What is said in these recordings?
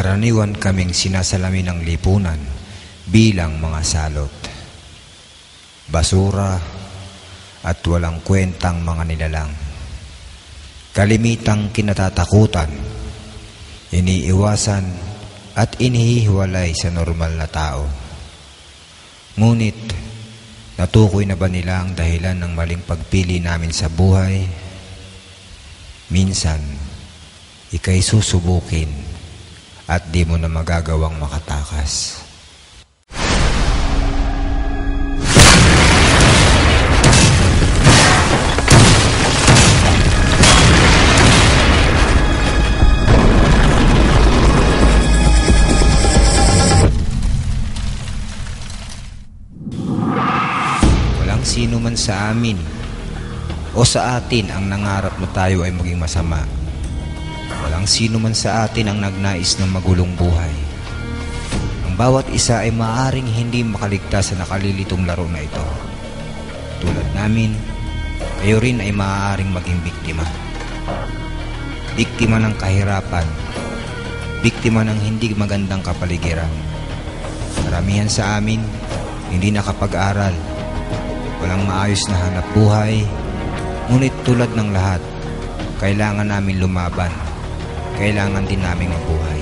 Karaniwan kaming sinasalamin ng lipunan bilang mga salot, basura at walang kwentang mga nilalang. Kalimitang kinatatakutan, iniiwasan at inihiwalay sa normal na tao. Ngunit natukoy na ba nila ang dahilan ng maling pagpili namin sa buhay? Minsan, ika'y susubukin at di mo na magagawang makatakas. Walang sino man sa amin o sa atin ang nangarap na tayo ay maging masama. Walang sino man sa atin ang nagnais ng magulong buhay. Ang bawat isa ay maaaring hindi makaligtas sa nakalilitong laro na ito. Tulad namin, kayo rin ay maaaring maging biktima. Biktima ng kahirapan, biktima ng hindi magandang kapaligiran. Karamihan sa amin, hindi nakapag-aral, walang maayos na hanap buhay, ngunit tulad ng lahat, kailangan namin lumaban. Kailangan din naming mabuhay.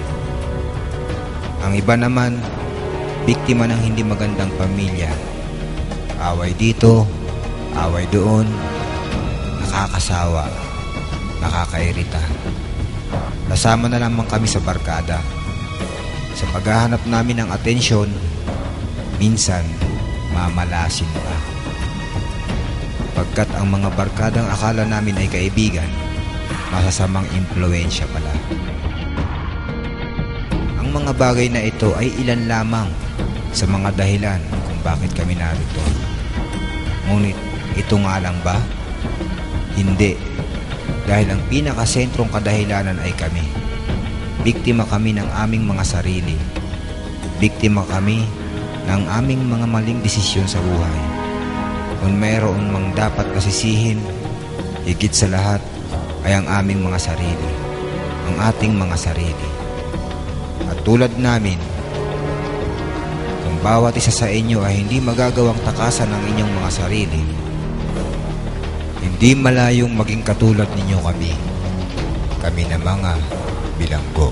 Ang iba naman, biktima ng hindi magandang pamilya. Away dito, away doon, nakakasawa, nakakairita. Kasama na lamang kami sa barkada. Sa paghahanap namin ng atensyon, minsan mamalasin pa. Pagkat ang mga barkadang akala namin ay kaibigan, masasamang impluwensya pala. Ang mga bagay na ito ay ilan lamang sa mga dahilan kung bakit kami narito. Ngunit ito nga lang ba? Hindi. Dahil ang pinakasentrong kadahilanan ay kami. Biktima kami ng aming mga sarili. Biktima kami ng aming mga maling desisyon sa buhay. Kung mayroon mang dapat pasisihin, higit sa lahat ay ang aming mga sarili, ang ating mga sarili. At tulad namin, kung bawat isa sa inyo ay hindi magagawang takasan ng inyong mga sarili, hindi malayong maging katulad ninyo kami na mga bilanggo.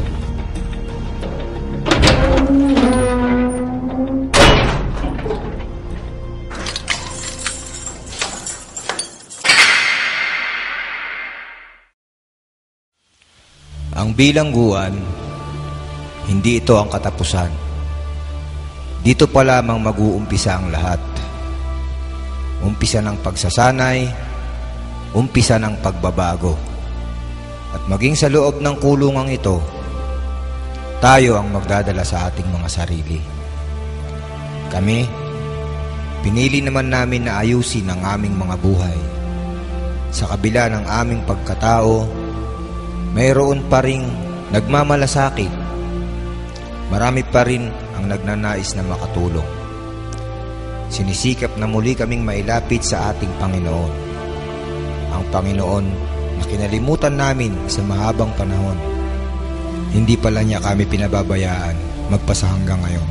Ang bilangguan, hindi ito ang katapusan. Dito pa lamang mag-uumpisa ang lahat. Umpisa ng pagsasanay, umpisa ng pagbabago. At maging sa loob ng kulungang ito, tayo ang magdadala sa ating mga sarili. Kami, pinili naman namin na ayusin ang aming mga buhay. Sa kabila ng aming pagkatao, mayroon pa ring nagmamalasakit. Marami pa rin ang nagnanais na makatulong. Sinisikap na muli kaming mailapit sa ating Panginoon. Ang Panginoon na kinalimutan namin sa mahabang panahon. Hindi pala niya kami pinababayaan magpasa hanggang ngayon.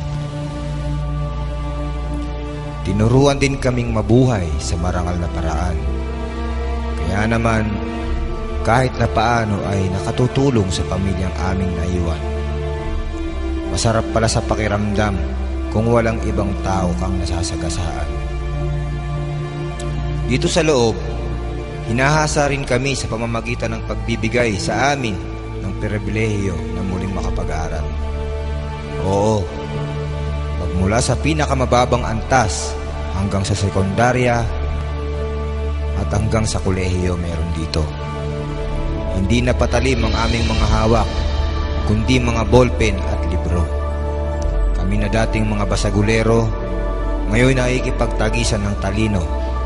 Tinuruan din kaming mabuhay sa marangal na paraan. Kaya naman, kahit na paano ay nakatutulong sa pamilyang aming naiwan. Masarap pala sa pakiramdam kung walang ibang tao kang nasasagasaan. Dito sa loob, hinahasa rin kami sa pamamagitan ng pagbibigay sa amin ng pribilehiyo na muling makapag-aral. Oo, magmula sa pinakamababang antas hanggang sa sekundarya at hanggang sa kolehiyo meron dito. Hindi na patalim ang aming mga hawak, kundi mga ballpen at libro. Kami na dating mga basagulero, ngayon ay ikipagtagisan ng talino.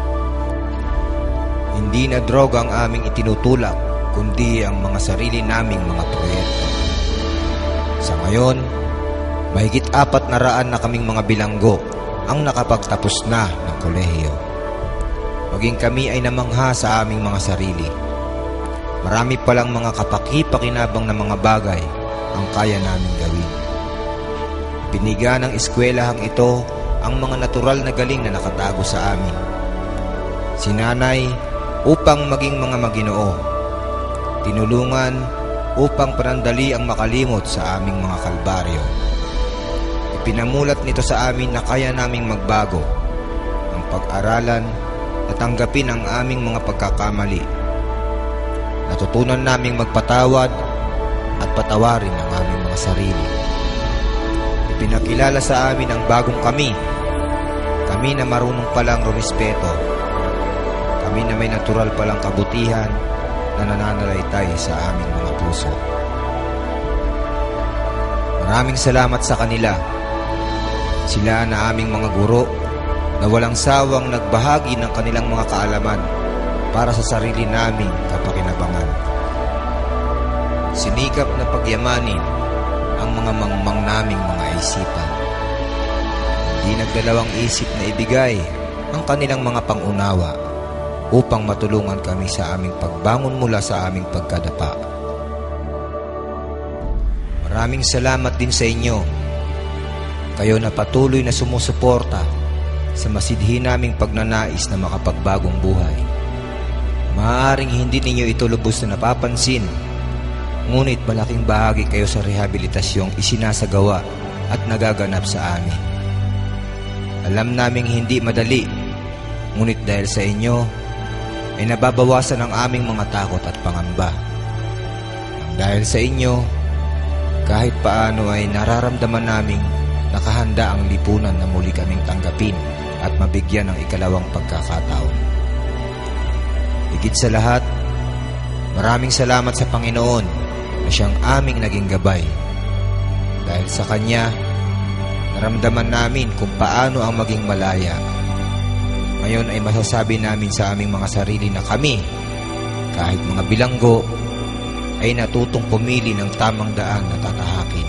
Hindi na droga ang aming itinutulak, kundi ang mga sarili naming mga proyekto. Sa ngayon, mahigit 400 na kaming mga bilanggo ang nakapagtapos na ng kolehiyo. Maging kami ay namangha sa aming mga sarili. Marami palang mga kapaki-pakinabang na mga bagay ang kaya namin gawin. Binigyan ng eskwelahang ito ang mga natural na galing na nakatago sa amin. Si Nanay upang maging mga maginoo. Tinulungan upang panandali ang makalimot sa aming mga kalbaryo. Ipinamulat nito sa amin na kaya naming magbago, ang pag-aralan at tanggapin ang aming mga pagkakamali. Natutunan naming magpatawad at patawarin ang aming mga sarili. Ipinakilala sa amin ang bagong kami na marunong palang rumispeto, kami na may natural palang kabutihan na nananalaytay sa aming mga puso. Maraming salamat sa kanila. Sila na aming mga guro na walang sawang nagbahagi ng kanilang mga kaalaman para sa sarili naming kapakinabangan. Sinikap na pagyamanin ang mga mangmang naming mga isipan. Hindi nagdalawang isip na ibigay ang kanilang mga pangunawa upang matulungan kami sa aming pagbangon mula sa aming pagkadapa. Maraming salamat din sa inyo. Kayo na patuloy na sumusuporta sa masidhi naming pagnanais na makapagbagong buhay. Maaaring hindi ninyo ito lubos na napapansin, ngunit malaking bahagi kayo sa rehabilitasyong isinasagawa at nagaganap sa amin. Alam naming hindi madali, ngunit dahil sa inyo, ay nababawasan ang aming mga takot at pangamba. Dahil sa inyo, kahit paano ay nararamdaman naming nakahanda ang lipunan na muli kaming tanggapin at mabigyan ng ikalawang pagkakataon. Higit sa lahat, maraming salamat sa Panginoon na siyang aming naging gabay. Dahil sa Kanya, naramdaman namin kung paano ang maging malaya. Ngayon ay masasabi namin sa aming mga sarili na kami, kahit mga bilanggo, ay natutong pumili ng tamang daan na tatahakin.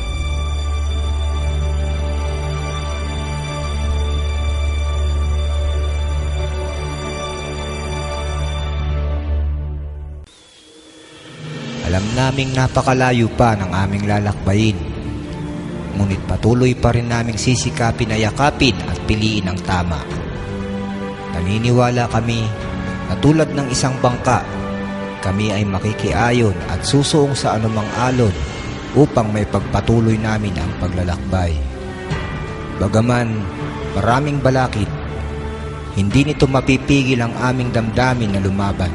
Alam naming napakalayo pa ng aming lalakbayin, ngunit patuloy pa rin naming sisikapin na yakapin at piliin ang tama. Naniniwala kami na tulad ng isang bangka, kami ay makikiayon at susuong sa anumang alon upang may pagpatuloy namin ang paglalakbay. Bagaman maraming balakid, hindi nito mapipigil ang aming damdamin na lumaban.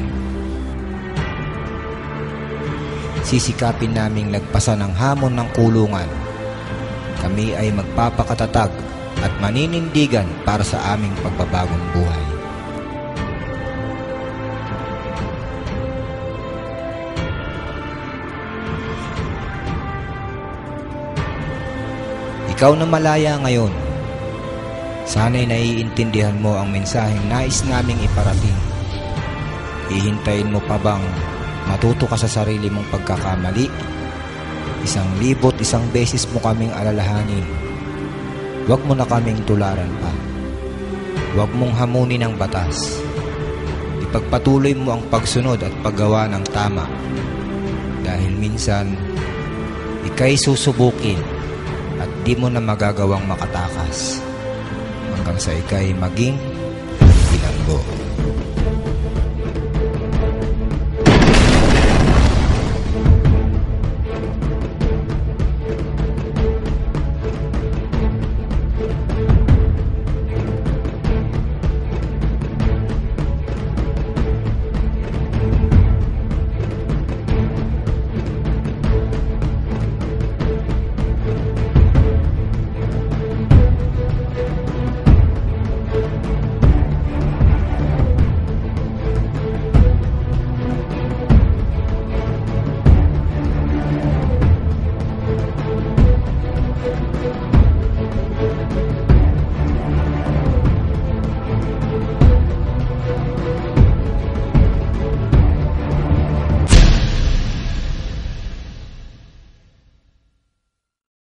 Sisikapin naming lagpasan ang hamon ng kulungan. Kami ay magpapakatatag at maninindigan para sa aming pagbabagong buhay. Ikaw na malaya ngayon, sana'y naiintindihan mo ang mensaheng nais naming iparating. Hihintayin mo pa bang matuto ka sa sarili mong pagkakamali? 1,001 beses mo kaming alalahanin. Huwag mo na kaming tularan pa. Huwag mong hamunin ang batas. Ipagpatuloy mo ang pagsunod at paggawa ng tama. Dahil minsan, ika'y susubukin at di mo na magagawang makatakas hanggang sa ika'y maging bilanggo.